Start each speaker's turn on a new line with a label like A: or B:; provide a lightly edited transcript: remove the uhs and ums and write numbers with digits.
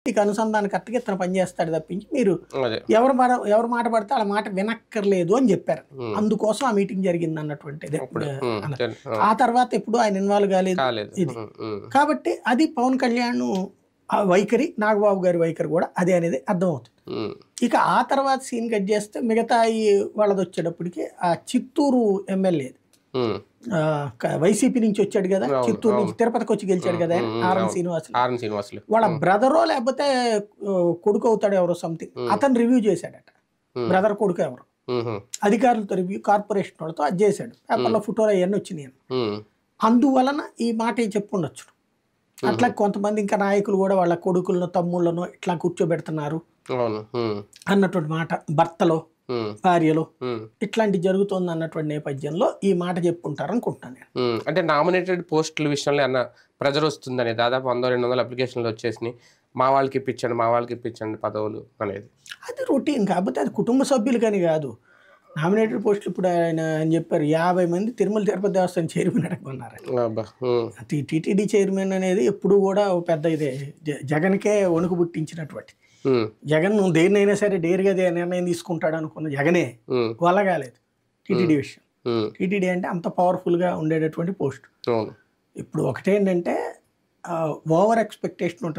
A: పార్టీకి అనుసంధానకర్తగా ఇతను పనిచేస్తాడు తప్పించి మీరు
B: అదే
A: ఎవరు మాట పడితే వాళ్ళ మాట వినక్కర్లేదు అని చెప్పారు. అందుకోసం ఆ మీటింగ్ జరిగింది అన్నటువంటిది. ఆ తర్వాత ఎప్పుడు ఆయన ఇన్వాల్వ్ కాలేదు ఇది. కాబట్టి అది పవన్ కళ్యాణ్ ఆ వైఖరి, నాగబాబు గారి వైఖరి కూడా అదే అనేది అర్థమవుతుంది. ఇక ఆ తర్వాత సీన్ కట్ చేస్తే మిగతా వాళ్ళది వచ్చేటప్పటికి ఆ చిత్తూరు ఎమ్మెల్యే వైసీపీ నుంచి వచ్చాడు కదా, చిత్తూరు నుంచి తిరుపతికి వచ్చి గెలిచాడు కదా ఆర్ఎన్ శ్రీనివాసులు, వాళ్ళ బ్రదరో లేకపోతే కొడుకు అవుతాడు ఎవరో సంథింగ్, అతను రివ్యూ చేశాడట. బ్రదర్ కొడుకు ఎవరు అధికారులతో రివ్యూ, కార్పొరేషన్ వాళ్ళతో అది చేశాడు. పేపర్లో ఫోటోలు అవన్నీ వచ్చినాయి. అందువలన ఈ మాట చెప్పుండొచ్చు. అట్లా కొంతమంది ఇంకా నాయకులు కూడా వాళ్ళ కొడుకులను తమ్ముళ్ళను ఇట్లా కూర్చోబెడుతున్నారు అన్నటువంటి మాట, భర్తలో భార్యలో ఇట్లాంటి జరుగుతుంది అన్నటువంటి నేపథ్యంలో ఈ మాట చెప్పుకుంటారు అనుకుంటున్నాను నేను.
B: అంటే నామినేటెడ్ పోస్టుల విషయంలో అన్న ప్రెజర్ వస్తుందని దాదాపు 100-200 అప్లికేషన్లు వచ్చేసినాయి, మా వాళ్ళకి ఇప్పించండి పదవులు అనేది.
A: అది రొటీన్. కాకపోతే అది కుటుంబ సభ్యులు కానీ కాదు. నామినేటెడ్ పోస్టులు ఇప్పుడు ఆయన చెప్పారు 50 మంది తిరుమల తిరుపతి దేవస్థానం చైర్మన్ అడగమన్నారు. టీటీడీ చైర్మన్ అనేది ఎప్పుడు కూడా పెద్ద ఇదే, జగన్కే వణుకు పుట్టించినటువంటి. జగన్ నువ్వు దేన్నైనా సరే డేర్గా నిర్ణయం తీసుకుంటాడు అనుకున్న జగనే వల్ల కాలేదు టీటీడీ విషయం. టీటీడీ అంటే అంత పవర్ఫుల్గా ఉండేటటువంటి పోస్ట్. ఇప్పుడు ఒకటేంటంటే ఓవర్ ఎక్స్పెక్టేషన్ ఉంటుంది.